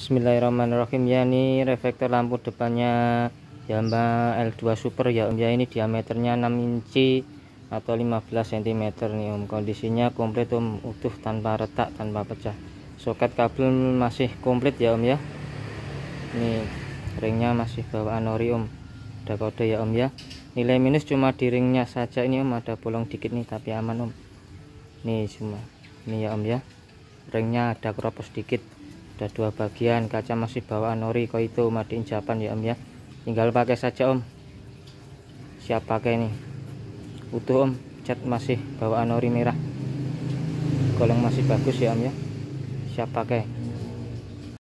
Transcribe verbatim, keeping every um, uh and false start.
Bismillahirrahmanirrahim. Ya, ini reflektor lampu depannya Yamaha L dua Super ya Om ya. Ini diameternya enam inci atau lima belas sentimeter nih Om. Kondisinya komplit Om, utuh tanpa retak, tanpa pecah. Soket kabel masih komplit ya Om ya. Ini ringnya masih bawaan ori Om. Ada kode ya Om ya. Nilai minus cuma di ringnya saja ini Om, ada bolong dikit nih tapi aman Om. Nih cuma ini ya Om ya. Ringnya ada keropos dikit. Ada dua bagian, kaca masih bawaan ori Koito made in Japan ya Om ya. Tinggal pakai saja Om, siap pakai nih, utuh Om. Cat masih bawaan ori merah, golong masih bagus ya Om ya, siap pakai.